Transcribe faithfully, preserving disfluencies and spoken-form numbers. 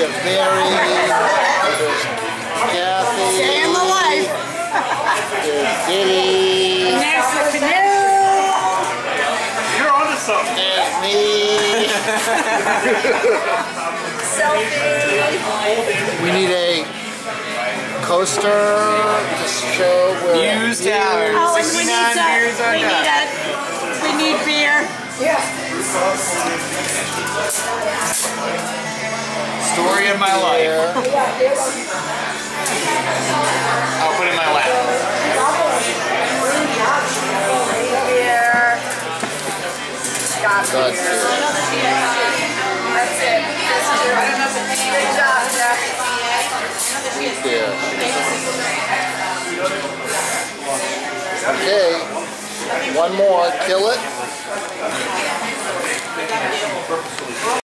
there's Mary, there's Kathy, Day in the life. there's Diddy, There's the canoe. You're onto something. there's me. Selfie. We need a coaster to show where News tower. Oh, and we need to, beers on we need a, we need beer. Yeah. Story of my life. I'll put it in my lap. Beer. Got beer. That's it. That's it. Good job, Jeff. Yeah. Okay, one more, kill it.